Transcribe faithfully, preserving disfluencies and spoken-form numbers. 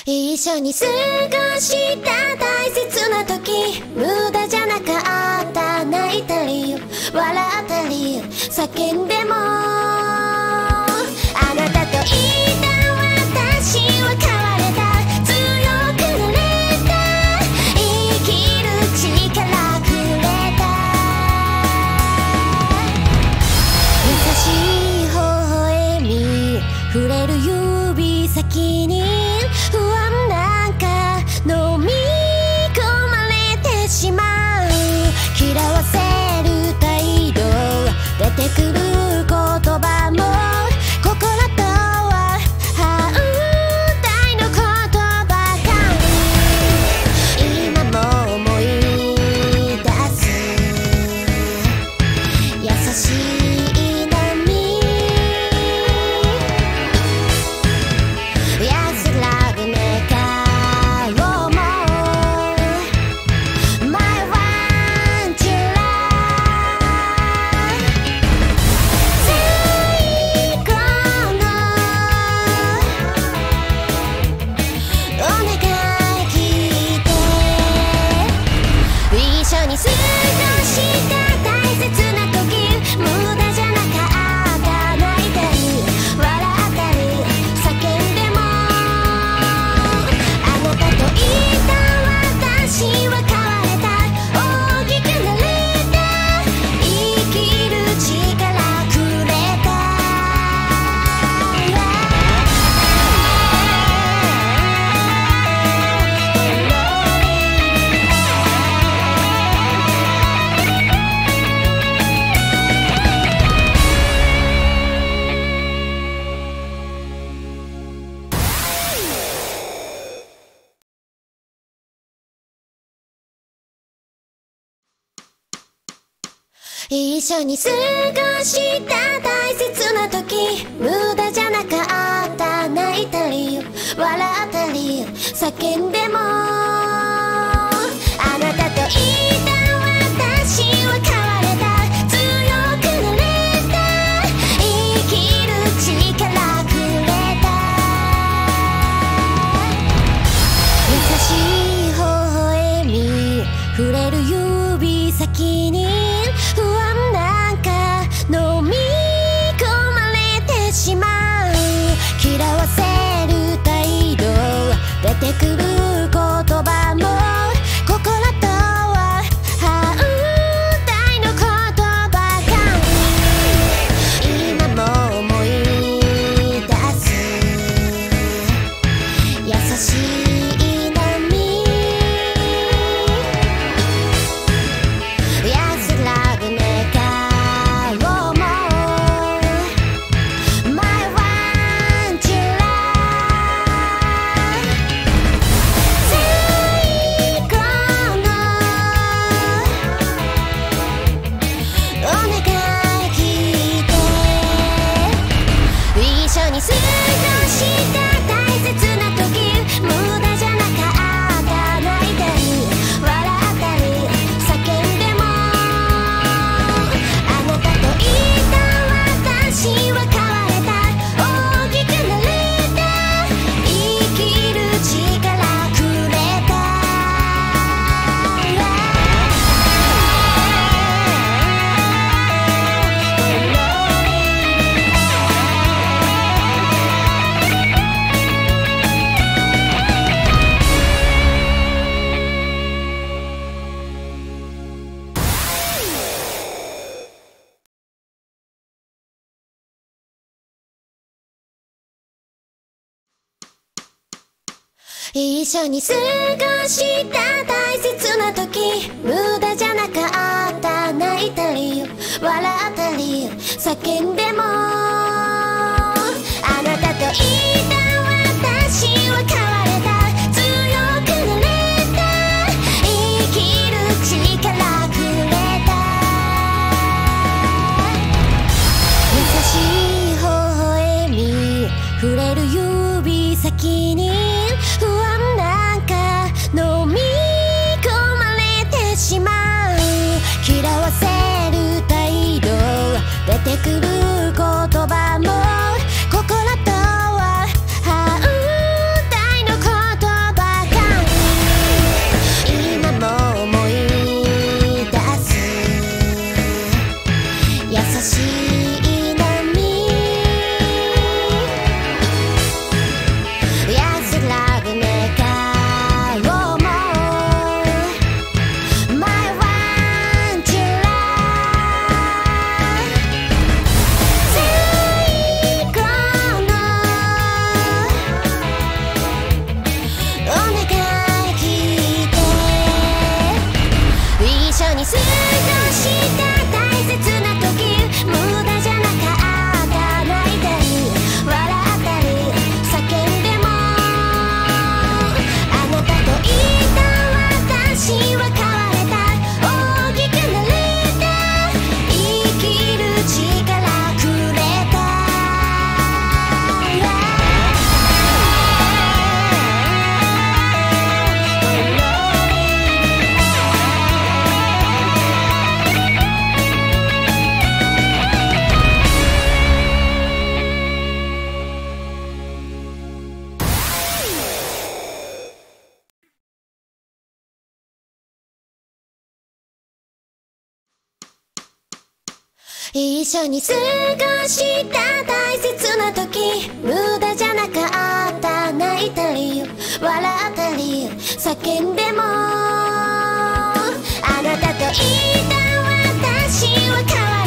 一緒に過ごした大切な時、無駄じゃなかった。泣いたり笑ったり叫んでも、あなたといた私は変われた。強くなれた。生きる力くれた。優しい微笑み触れる指先に、不安なんか飲み込まれてしまう。嫌わせる態度、出てくる言葉も心とは反対のことばかり。今も思い出す優しい波、安らぐ目顔も My one to love。 最後のお願い聞いて。一緒に過ごした大切な時、無駄じゃなかった。泣いたり笑ったり叫んでも、あなたといた私は変われた。大きくなれた。生きる力くれた。一緒に過ごした大切な時、無駄じゃなかった。泣いたり笑ったり叫んでも、あなたといた私は変われた。強くなれた。生きる力くれた。優しい微笑み触れる指先に、不安なんか飲み込まれてしまう。嫌わせる態度、出てくる言葉も心とは反対のことばかり。今も思い出す優しい波、安らぐ目顔も My one to love。 最後のお願い聞いて。一緒に過ごした大切な時、無駄じゃなかった。泣いたり笑ったり叫んでも、あなたといた私は変われた。大きくなれた。生きる力くれた。一緒に過ごした大切な時、無駄じゃなかった。泣いたり笑ったり叫んでも、あなたといた私は変われた。強くなれた。生きる力くれた。優しい微笑み触れる指先に、不安なんか飲み込まれてしまう。嫌わせる態度、出てくる言葉も心とは反対のことしい波安らぐ願おうも My one to love 最後のお願い聞いて一緒に過ごした大切な時無駄じゃなかった泣いたり笑ったり叫んでもあなたといた私は変われた大きくなれた生きる力くれた一緒に過ごした大切な時無駄じゃなかった泣いたり笑ったり叫んでもあなたといた私は変わ